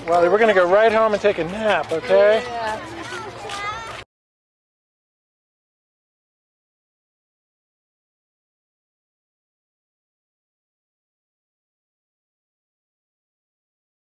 Well, we're going to go right home and take a nap, okay? Yeah.